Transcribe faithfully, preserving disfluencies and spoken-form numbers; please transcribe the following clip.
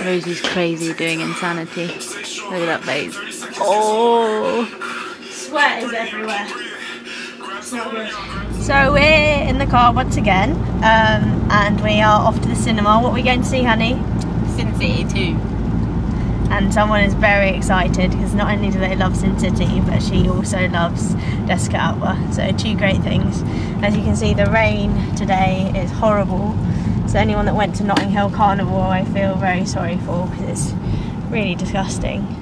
Rosie's crazy doing insanity. Look at that face. Oh! Sweat is everywhere. It's not good. So we're in the car once again, um, and we are off to the cinema. What are we going to see, honey? Sin City two. And someone is very excited because not only do they love Sin City, but she also loves Jessica Alba. So two great things. As you can see, the rain today is horrible. So anyone that went to Notting Hill Carnival, I feel very sorry for because it's really disgusting.